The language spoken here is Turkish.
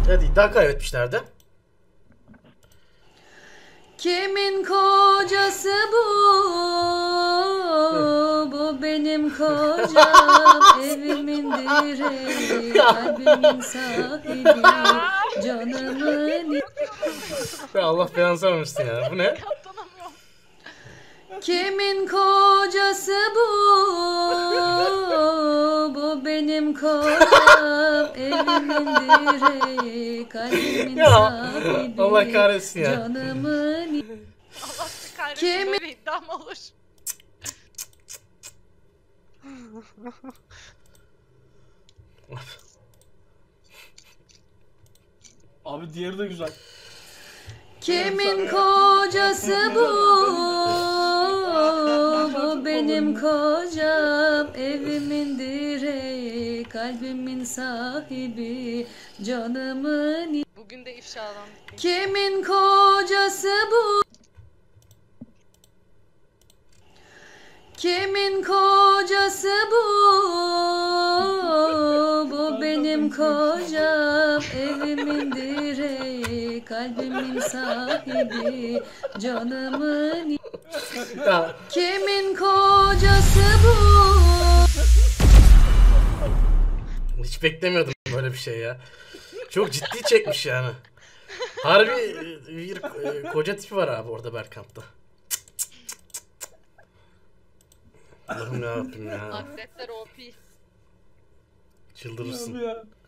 Evet, iddia kaybetmişlerdi. Kimin kocası bu? Bu benim kocam, evimin direği, kalbimin sahibi, canımın. Ya Allah belanı vermesin ya. Bu ne? Katlanamıyorum. Kimin kocası bu? Bu benim kocam, evimin direği, kalbimin Ya, sahibi, Allah kahretsin ya. canımın. Allah sizi kahretsin, böyle iddia mı olur? Abi diğeri de güzel. Kimin kocası bu? Bu benim kocam, evimin direği, kalbimin sahibi, canımın. Bugün de ifşalandık. Kimin kocası bu? Kimin kocası bu? Bu benim kocam, evimin direği, kalbimin sahibi, canımın. Ya, Kimin kocası bu? hiç beklemiyordum böyle bir şey ya. Çok ciddi çekmiş yani. Harbi bir koca tipi var abi orada Berkant'ta. Allah'ım yarabbim ya. Aksetler OP. Çıldırırsın. Abi ya.